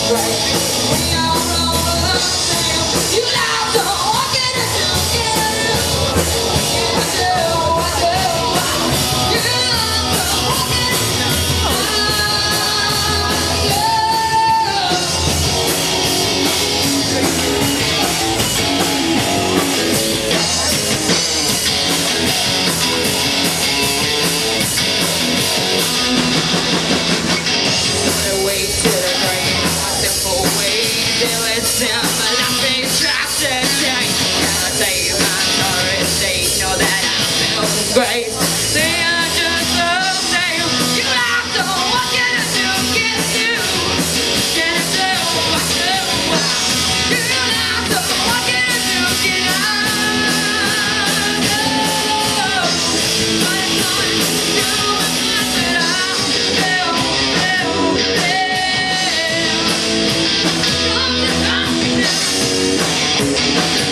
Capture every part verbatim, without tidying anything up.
Great. They are just the same. You have to walk in it to get to. Get it to walk to walk. You have to walk in it to get out. But it's not you, it's not that I feel, feel, feel. Something happening now.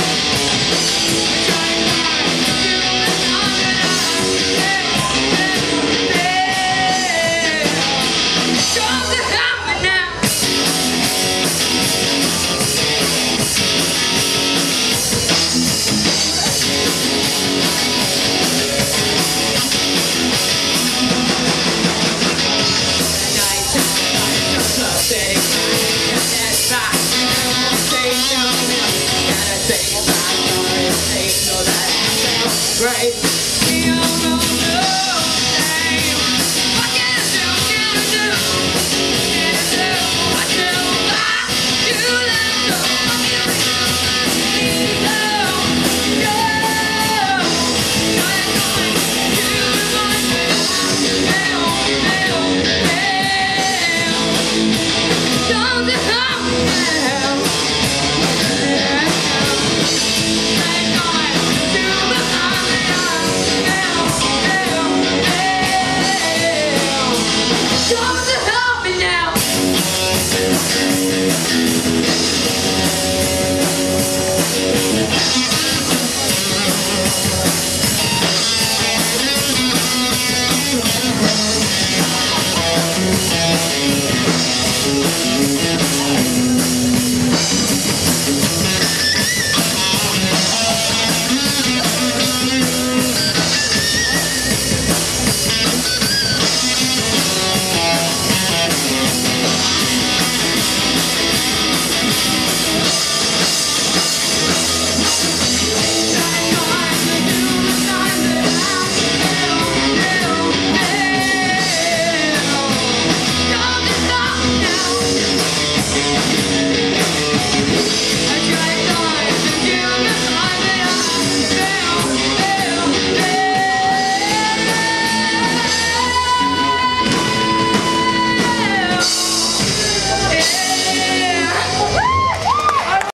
Right. We all know the same. What can I do? Can I do? Can I do? What do I do? Let's go. What can I do? No, no. I'm going to, I'm going to fail, fail, fail. Something happened. Come to help me now.